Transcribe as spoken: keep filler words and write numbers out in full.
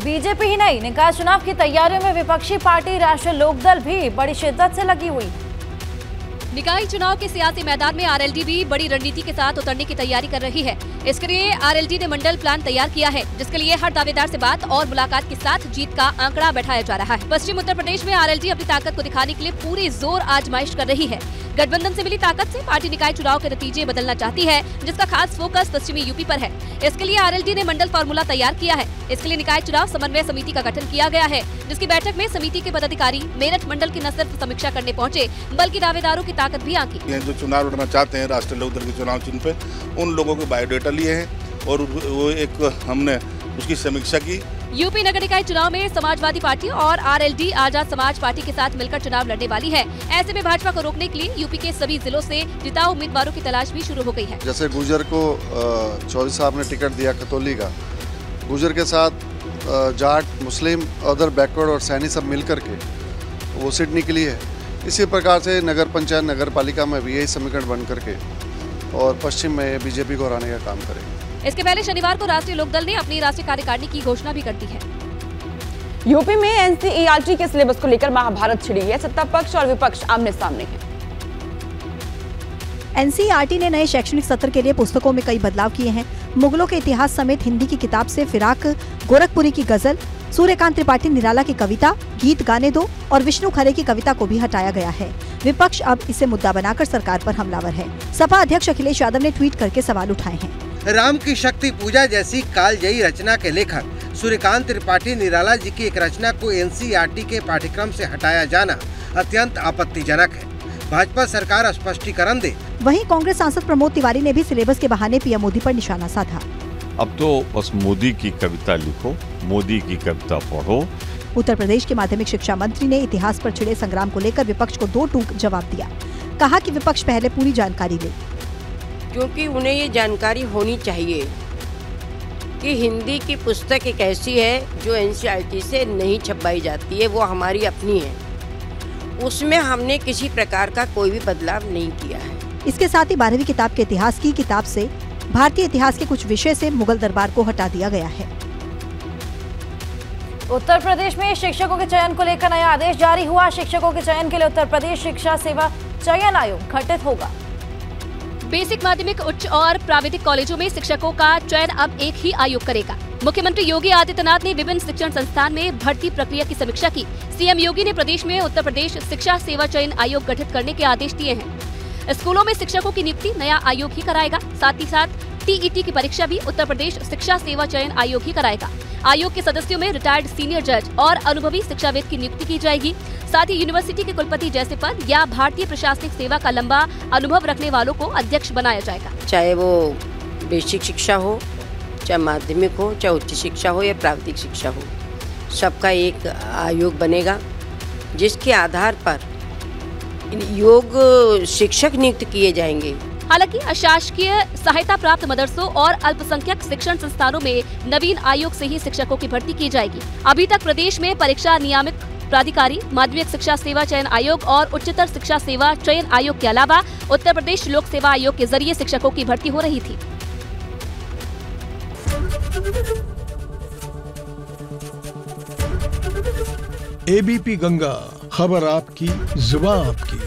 BJP ही नहीं, निकाय चुनाव की तैयारियों में विपक्षी पार्टी राष्ट्रीय लोकदल भी बड़ी शिद्दत से लगी हुई। निकाय चुनाव के सियासी मैदान में आरएलडी भी बड़ी रणनीति के साथ उतरने की तैयारी कर रही है। इसके लिए आरएलडी ने मंडल प्लान तैयार किया है, जिसके लिए हर दावेदार से बात और मुलाकात के साथ जीत का आंकड़ा बैठाया जा रहा है। पश्चिम उत्तर प्रदेश में आरएलडी अपनी ताकत को दिखाने के लिए पूरी जोर आजमाइश कर रही है। गठबंधन से मिली ताकत से पार्टी निकाय चुनाव के नतीजे बदलना चाहती है, जिसका खास फोकस पश्चिमी यूपी पर है। इसके लिए आरएलडी ने मंडल फार्मूला तैयार किया है। इसके लिए निकाय चुनाव समन्वय समिति का गठन किया गया है, जिसकी बैठक में समिति के पदाधिकारी मेरठ मंडल की न सिर्फ समीक्षा करने पहुंचे, बल्कि दावेदारों की ताकत भी आंकी। जो चुनाव लड़ना चाहते हैं राष्ट्रीय लोकदल के चुनाव चिन्ह पे, उन लोगों के बायोडेटा लिए हैं और वो एक हमने उसकी समीक्षा की। यूपी नगर निकाय चुनाव में समाजवादी पार्टी और आरएलडी आजाद समाज पार्टी के साथ मिलकर चुनाव लड़ने वाली है। ऐसे में भाजपा को रोकने के लिए यूपी के सभी जिलों से जिताऊ उम्मीदवारों की तलाश भी शुरू हो गई है। जैसे गुर्जर को चौधरी साहब ने टिकट दिया खतौली का, गुर्जर के साथ जाट, मुस्लिम, अदर बैकवर्ड और सैनी सब मिल करके वो सीट निकली है। इसी प्रकार से नगर पंचायत नगर पालिका में भी यही समीकरण बन करके और पश्चिम में बीजेपी को हराने का काम करेंगे। इसके पहले शनिवार को राष्ट्रीय लोकदल ने अपनी राष्ट्रीय कार्यकारिणी की घोषणा भी कर दी है। यूपी में एनसीईआरटी के सिलेबस को लेकर महाभारत छिड़ी है। सत्ता पक्ष और विपक्ष आमने सामने है। एनसीईआरटी ने नए शैक्षणिक सत्र के लिए पुस्तकों में कई बदलाव किए हैं। मुगलों के इतिहास समेत हिंदी की किताब से फिराक, गोरखपुरी की गजल, सूर्यकांत त्रिपाठी निराला की कविता गीत गाने दो और विष्णु खरे की कविता को भी हटाया गया है। विपक्ष अब इसे मुद्दा बनाकर सरकार पर हमलावर है। सपा अध्यक्ष अखिलेश यादव ने ट्वीट करके सवाल उठाए हैं। राम की शक्ति पूजा जैसी कालजयी रचना के लेखक सूर्यकांत त्रिपाठी निराला जी की एक रचना को एनसीईआरटी के पाठ्यक्रम से हटाया जाना अत्यंत आपत्तिजनक है। भाजपा सरकार स्पष्टीकरण दे। वहीं कांग्रेस सांसद प्रमोद तिवारी ने भी सिलेबस के बहाने पीएम मोदी पर निशाना साधा। अब तो बस मोदी की कविता लिखो, मोदी की कविता पढ़ो। उत्तर प्रदेश के माध्यमिक शिक्षा मंत्री ने इतिहास पर छिड़े संग्राम को लेकर विपक्ष को दो टूक जवाब दिया। कहा कि विपक्ष पहले पूरी जानकारी ले, क्योंकि उन्हें ये जानकारी होनी चाहिए कि हिंदी की पुस्तक एक ऐसी है जो एनसीईआरटी से नहीं छपवाई जाती है, वो हमारी अपनी है। उसमें हमने किसी प्रकार का कोई भी बदलाव नहीं किया है। इसके साथ ही बारहवीं किताब के इतिहास की किताब से भारतीय इतिहास के कुछ विषय से मुगल दरबार को हटा दिया गया है। उत्तर प्रदेश में शिक्षकों के चयन को लेकर नया आदेश जारी हुआ। शिक्षकों के चयन के लिए उत्तर प्रदेश शिक्षा सेवा चयन आयोग गठित होगा। बेसिक, माध्यमिक, उच्च और प्राविधिक कॉलेजों में शिक्षकों का चयन अब एक ही आयोग करेगा। मुख्यमंत्री योगी आदित्यनाथ ने विभिन्न शिक्षण संस्थान में भर्ती प्रक्रिया की समीक्षा की। सीएम योगी ने प्रदेश में उत्तर प्रदेश शिक्षा सेवा चयन आयोग गठित करने के आदेश दिए हैं। स्कूलों में शिक्षकों की नियुक्ति नया आयोग ही कराएगा। साथ ही साथ टीईटी की परीक्षा भी उत्तर प्रदेश शिक्षा सेवा चयन आयोग ही कराएगा। आयोग के सदस्यों में रिटायर्ड सीनियर जज और अनुभवी शिक्षाविद की नियुक्ति की जाएगी। साथ ही यूनिवर्सिटी के कुलपति जैसे पद या भारतीय प्रशासनिक सेवा का लंबा अनुभव रखने वालों को अध्यक्ष बनाया जाएगा। चाहे वो बेसिक शिक्षा हो, चाहे माध्यमिक हो, चाहे उच्च शिक्षा हो या प्राविधिक शिक्षा हो, सबका एक आयोग बनेगा, जिसके आधार पर योग शिक्षक नियुक्त किए जाएंगे। हालांकि अशासकीय सहायता प्राप्त मदरसों और अल्पसंख्यक शिक्षण संस्थानों में नवीन आयोग से ही शिक्षकों की भर्ती की जाएगी। अभी तक प्रदेश में परीक्षा नियामक प्राधिकारी, माध्यमिक शिक्षा सेवा चयन आयोग और उच्चतर शिक्षा सेवा चयन आयोग के अलावा उत्तर प्रदेश लोक सेवा आयोग के जरिए शिक्षकों की भर्ती हो रही थी। एबीपी गंगा, खबर आपकी, जुबान आपकी।